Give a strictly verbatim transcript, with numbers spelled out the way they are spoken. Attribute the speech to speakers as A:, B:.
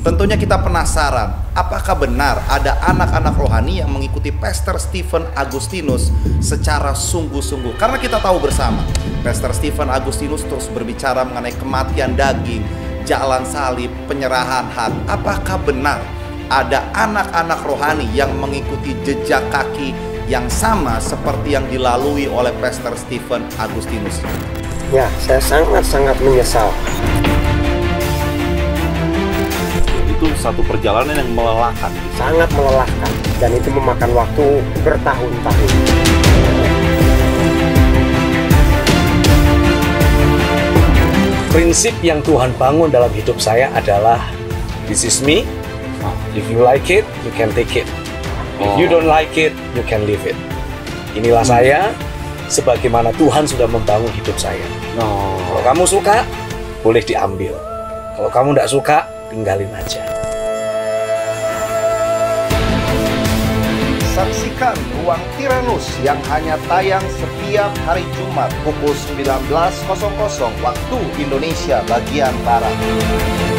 A: Tentunya kita penasaran, apakah benar ada anak-anak rohani yang mengikuti Pastor Stephen Agustinus secara sungguh-sungguh? Karena kita tahu bersama, Pastor Stephen Agustinus terus berbicara mengenai kematian daging, jalan salib, penyerahan hak. Apakah benar ada anak-anak rohani yang mengikuti jejak kaki yang sama seperti yang dilalui oleh Pastor Stephen Agustinus?
B: Ya, saya sangat-sangat menyesal.
C: Itu satu perjalanan yang melelahkan.
B: Sangat melelahkan. Dan itu memakan waktu bertahun-tahun.
D: Prinsip yang Tuhan bangun dalam hidup saya adalah this is me. If you like it, you can take it. If you don't like it, you can leave it. Inilah hmm. saya sebagaimana Tuhan sudah membangun hidup saya.
C: Oh.
D: Kalau kamu suka, boleh diambil. Kalau kamu tidak suka, tinggalin aja.
A: Saksikan Ruang Tyrannus yang hanya tayang setiap hari Jumat pukul sembilan belas waktu Indonesia bagian Barat.